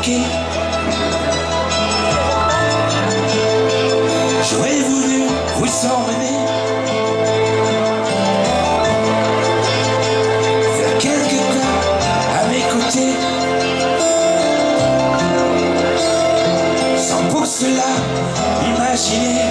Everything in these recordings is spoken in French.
manqué. J'aurais voulu vous emmener faire quelques pas à mes côtés, sans pour cela imaginer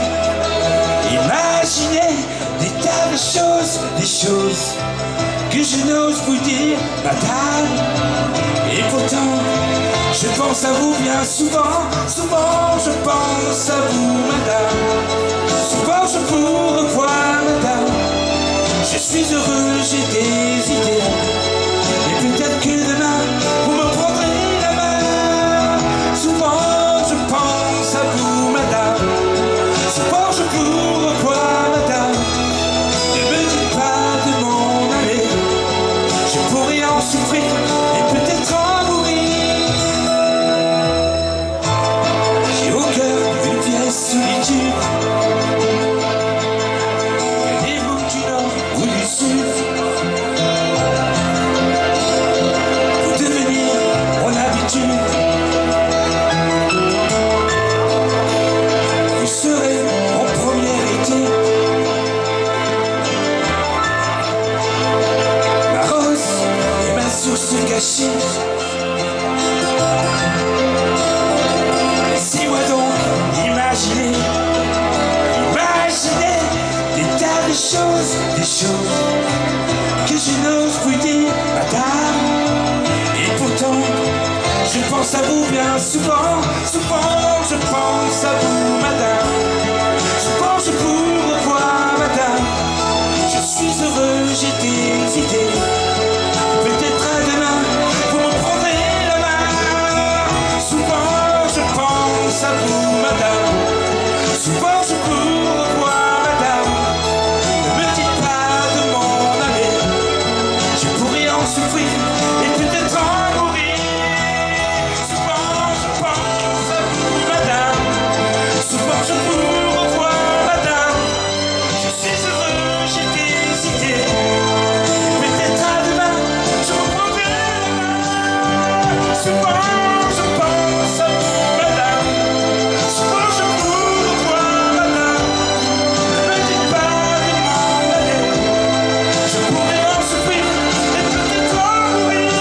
des tas de choses, des choses que je n'ose vous dire, madame. Et pourtant, je pense à vous bien souvent, souvent je pense à vous, madame. Souvent je vous revois, madame. Je suis heureux, j'ai des idées. Et peut-être que demain, vous me prendrez la main. Souvent je pense à vous, madame. Souvent je vous revois, madame. Ne me dites pas de m'en aller. Je pourrais en souffrir et peut-être en mourir. J'ai au cœur une vieille solitude. Venez-vous du nord ou du sud, pour devenir mon habitude. Vous serez mon premier été, ma rose et ma source cachée. Laissez-moi donc imaginer des tas de choses, des choses que je n'ose vous dire, madame. Et pourtant, je pense à vous bien souvent, souvent je pense à vous, madame. Souvent je vous revois, madame. Je suis heureux, j'ai des idées. Peut-être à demain, vous me prendrez la main. Souvent je pense à vous, madame. Souvent je vous revois, madame. Ne me dites pas de m'en aller. Je pourrais en souffrir et peut-être en mourir. Souvent je pense à vous, madame. Souvent je vous revois, madame. Je suis heureux, j'ai des idées. Peut-être à demain, je vous prendrai la main. Souvent je pense à vous, madame. Souvent je vous revois, madame. Ne me dites pas de m'en aller. Je pourrais en souffrir et peut-être en mourir.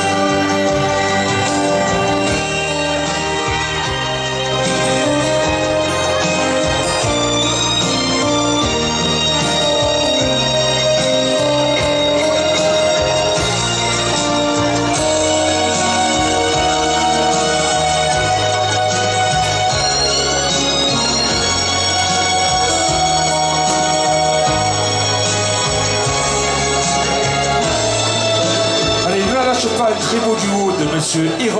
Allez, ne lâche pas un très beau duo de Monsieur Héron.